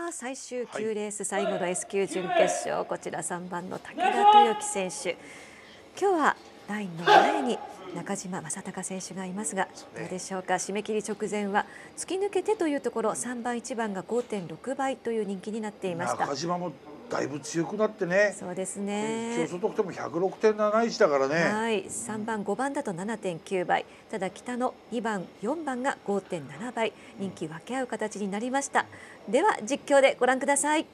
最終9レース最後の S 級準決勝、こちら3番の武田豊樹選手、今日はラインの前に中島正隆選手がいますが、どうでしょうか。締め切り直前は突き抜けてというところ、3番1番が 5.6 倍という人気になっていました。 中島もだいぶ強くなってね。 そうですね。 決勝総得点も106.71だからね。 はい、3番5番だと 7.9 倍、ただ北の2番4番が 5.7 倍、人気分け合う形になりました。では実況でご覧ください。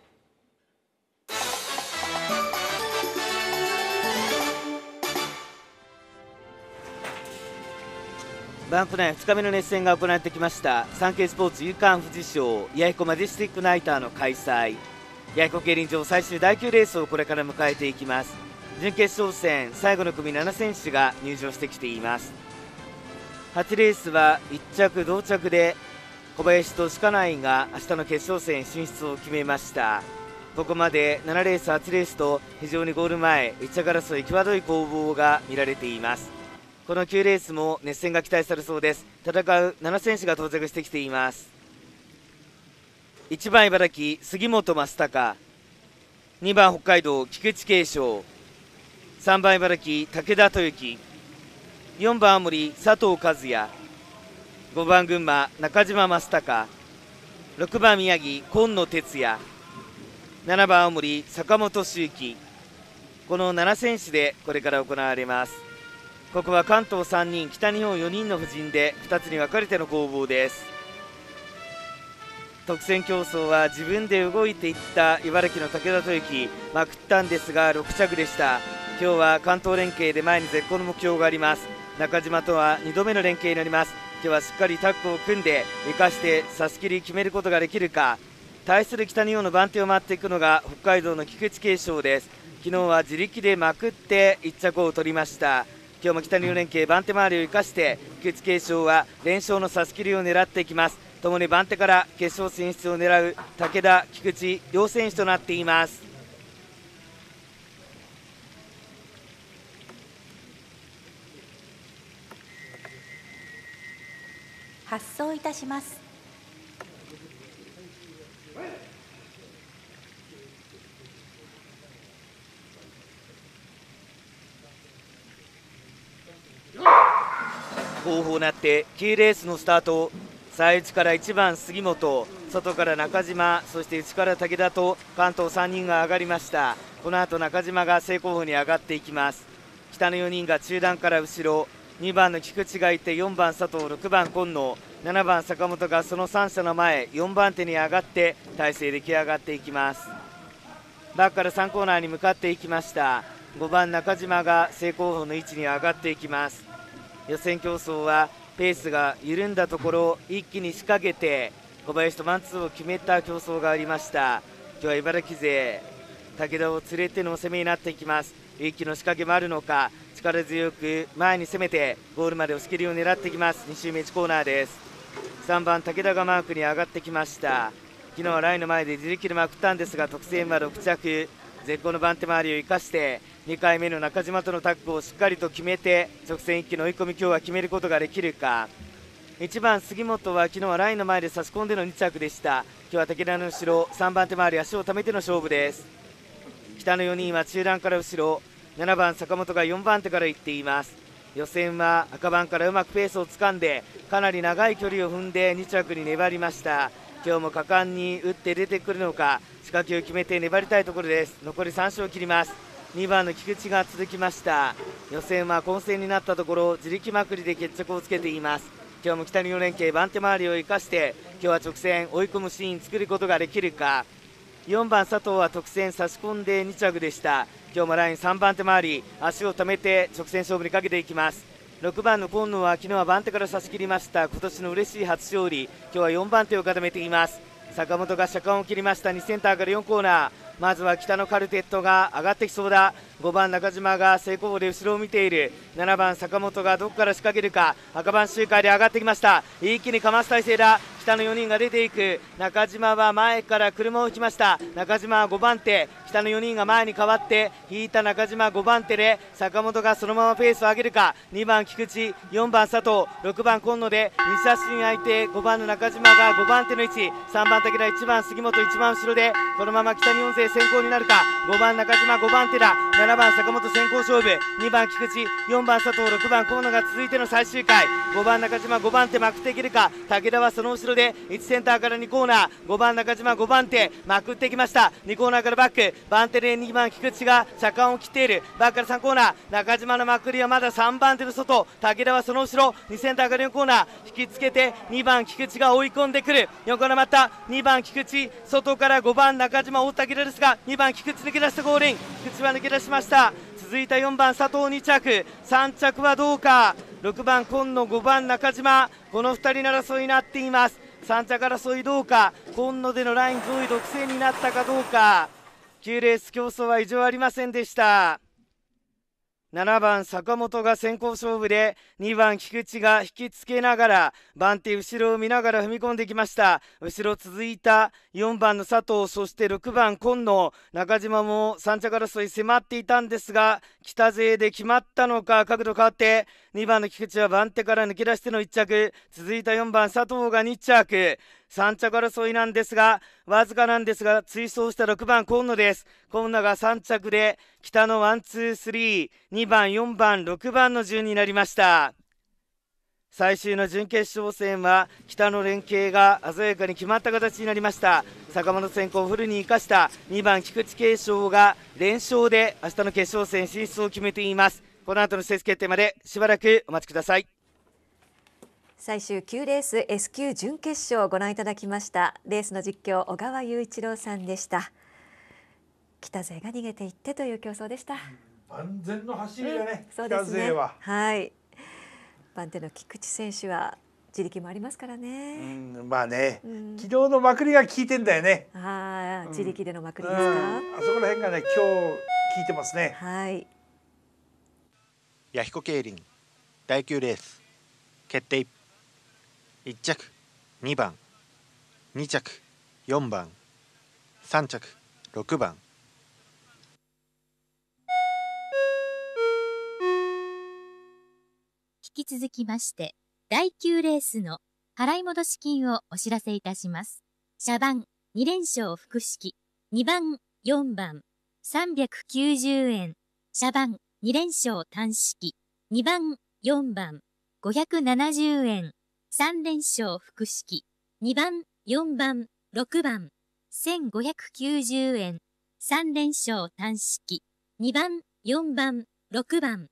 バンク内2日目の熱戦が行われてきましたサンケイスポーツ夕刊富士賞八重子マジェスティックナイターの開催。八重子競輪場最終第9レースをこれから迎えていきます。準決勝戦最後の組7選手が入場してきています。8レースは1着同着で小林と鹿内が明日の決勝戦進出を決めました。ここまで7レース8レースと非常にゴール前1着争い際どい攻防が見られています。この9レースも熱戦が期待されそうです。戦う7選手が到着してきています。1番茨城杉本正孝、2番北海道菊池慶翔、3番茨城武田豊樹、4番青森佐藤和也、5番群馬中島正孝、6番宮城今野哲也、7番青森坂本周輝、この7選手でこれから行われます。ここは関東3人北日本4人の布陣で2つに分かれての攻防です。特選競争は自分で動いていった茨城の武田豊樹、まくったんですが6着でした。今日は関東連携で前に絶好の目標があります。中島とは2度目の連携になります。今日はしっかりタッグを組んで生かして差し切り決めることができるか。対する北日本の番手を回っていくのが北海道の菊池慶翔です。昨日は自力でまくって1着を取りました。今日も北日本連携番手回りを生かして菊池慶翔は連勝の差し切りを狙っていきます。ともに番手から決勝進出を狙う武田、菊池両選手となっています。 発送いたします。 後方になって9レースのスタート。最内から1番杉本、外から中島、そして内から武田と関東3人が上がりました。この後中島が正攻法に上がっていきます。北の4人が中段から後ろ、2番の菊池がいて4番佐藤、6番今野、7番坂本がその3者の前4番手に上がって体勢出来上がっていきます。バックから3コーナーに向かっていきました。5番中島が正攻法の位置に上がっていきます。予選競争はペースが緩んだところ一気に仕掛けて小林とマンツーを決めた競争がありました。今日は茨城勢武田を連れての攻めになっていきます。一気の仕掛けもあるのか、力強く前に攻めてゴールまで押し切りを狙っていきます。2周目1コーナーです。3番武田がマークに上がってきました。昨日はラインの前で自力でまくったんですが特選は6着、絶好の番手回りを生かして2回目の中島とのタッグをしっかりと決めて直線一気の追い込み今日は決めることができるか。1番杉本は昨日はラインの前で差し込んでの2着でした。今日は武田の後ろ3番手回り足を溜めての勝負です。北の4人は中段から後ろ、7番坂本が4番手から行っています。予選は赤番からうまくペースをつかんでかなり長い距離を踏んで2着に粘りました。今日も果敢に打って出てくるのか、仕掛けを決めて粘りたいところです。残り3周を切ります。2番の菊池が続きました。予選は混戦になったところ自力まくりで決着をつけています。今日も北日本連携番手回りを生かして今日は直線追い込むシーン作ることができるか。4番佐藤は特選差し込んで2着でした。今日もライン3番手回り足を溜めて直線勝負にかけていきます。6番の今野は昨日は番手から差し切りました。今年の嬉しい初勝利、今日は4番手を固めています。坂本が車間を切りました。2センターから4コーナー、まずは北のカルテットが上がってきそうだ。5番中島が正攻法で後ろを見ている。7番坂本がどこから仕掛けるか。赤番周回で上がってきました。一気にかます体勢だ。北の4人が出ていく。中島は前から車を引きました。中島は5番手、 北の4人が前に変わって引いた中島5番手で坂本がそのままペースを上げるか。2番菊池、4番佐藤、6番今野で西橋に相手、5番の中島が5番手の位置、3番武田、1番杉本、一番後ろでこのまま北日本勢先行になるか。5番中島、5番手だ、7番坂本先行勝負、2番菊池、4番佐藤、6番河野が続いての最終回。5番中島、5番手まくっていけるか。武田はその後ろで1センターから2コーナー、5番中島、5番手まくってきました。2コーナーからバック、番手で2番菊池が車間を切っている。バックから3コーナー、中島のまくりはまだ3番手の外、武田はその後ろ2センターから4コーナー引きつけて2番菊池が追い込んでくる。横のまた2番菊池、外から5番中島、大武田ですが2番菊池抜け出したゴールイン、菊池は抜け出しました。続いた4番佐藤2着、3着はどうか。6番今野、5番中島、この2人の争いになっています。3着争いどうか。今野でのライン上位独占になったかどうか。9レース競争は異常ありませんでした。7番坂本が先行勝負で2番菊池が引きつけながら番手後ろを見ながら踏み込んできました。後ろ続いた4番の佐藤、そして6番今野、中島も3着争い迫っていたんですが北勢で決まったのか。角度変わって2番の菊池は番手から抜け出しての1着、続いた4番佐藤が2着、3着争いなんですがわずかなんですが追走した6番今野です。今野が3着で北の1、2、3、2番、4番、6番の順になりました。最終の準決勝戦は北の連携が鮮やかに決まった形になりました。坂本先行をフルに生かした2番菊池継承が連勝で明日の決勝戦進出を決めています。この後の施設決定までしばらくお待ちください。 最終9レース S 級準決勝をご覧いただきました。レースの実況小川雄一郎さんでした。北勢が逃げていってという競争でした。 万全の走りがね、 そうですね。 北勢は。 はい。番手の菊池選手は自力もありますからね。 まあね、昨日のまくりが効いてんだよね。 ああ、自力でのまくりですか。 あそこら辺がね、今日効いてますね。 はい。 弥彦競輪第9レース決定。1着2番、2着4番、3着6番。 引き続きまして第9レースの払い戻し金をお知らせいたします。車番2連勝複式2番4番390円、車番2連勝単式2番4番570円、3連勝複式2番4番6番1590円、3連勝単式2番4番6番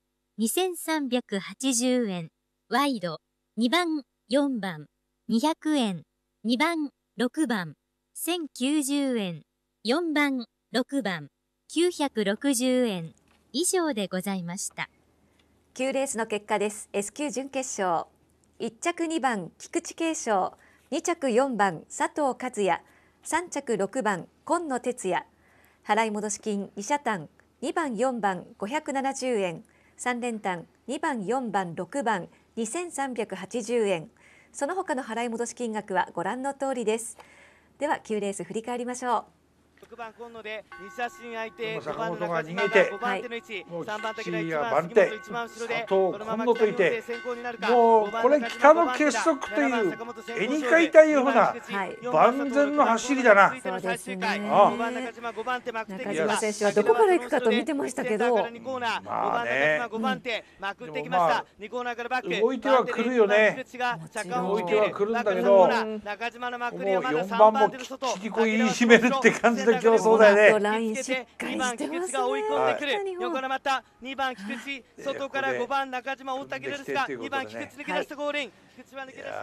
2380円、ワイド2番4番200円、2番6番1090円、4番6番960円以上でございました。 9レースの結果です。 S 級準決勝、1着2番菊池継承、2着4番佐藤和也、3着6番今野哲也。払い戻し金2車単2番4番570円、3連単2番4番6番2380円。その他の払い戻し金額はご覧の通りです。では9レース振り返りましょう。 6番今野で西橋に相手、 坂 5番の本が中島が逃げて 5番手の位置、 もう 3番手菊が1 池が番番杉本手、 一番後ろで佐藤このまま今野といて北の先行になるか。 もうこれ北の結束という絵に描いたような万全の走りだな。 そうですね。 5番中島5番手まくってき中島選手はどこから行くかと見てましたけど、 まあね、5番手まくってきました。2コーナーからバック動いては来るよね。動いては来るんだけど、もう4番もきっちりこう言い締めるって感じの競争だよね。 ラインしっかりしてますね。 追い込んでくる。横のまた2番菊池、外から5番中島大竹ですが2番菊池抜け出したゴールイン。菊池は抜け出しました。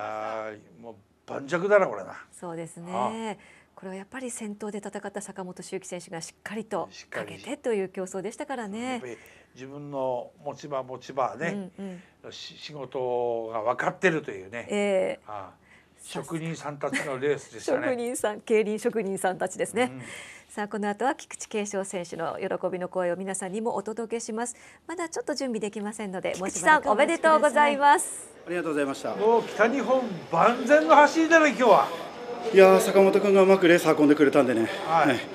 もう盤石だなこれな。 そうですね。これはやっぱり先頭で戦った坂本秀樹選手がしっかりとかけてという競争でしたからね。 自分の持ち場ね、仕事が分かってるというね。職人さんたちのレースでしたね。 職人さん、競輪職人さんたちですね。さあこの後は菊池継承選手の喜びの声を皆さんにもお届けします。まだちょっと準備できませんので、菊池さんおめでとうございます。 ありがとうございました。 もう北日本万全の走りだね今日は。 いや坂本君がうまくレース運んでくれたんでね、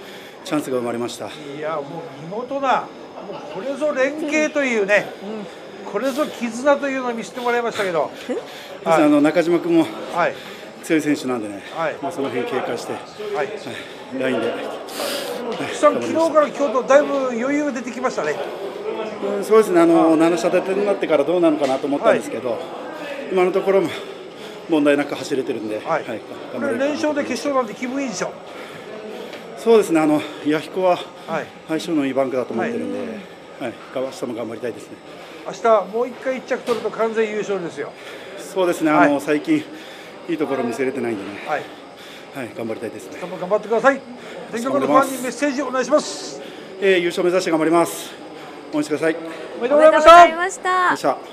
チャンスが生まれました。 いや、もう見事な、もうこれぞ連携というね、これぞ絆というのを見せてもらいましたけど、 中島君も強い選手なんでね、その辺警戒して、ラインで。 昨日から今日とだいぶ余裕が出てきましたね。 そうですね、7射立てになってからどうなのかなと思ったんですけど、今のところも問題なく走れてるんで、これ連勝で決勝なんて気分いいでしょ。 そうですね、弥彦は相性のいいバンクだと思ってるんで、明日も頑張りたいですね。 明日もう1回1着取ると完全優勝ですよ。 そうですね、最近いいところ見せれてないんでね、頑張りたいですね。 頑張ってください。全国のファンにメッセージお願いします。 優勝目指して頑張ります。応援してください。 おめでとうございました。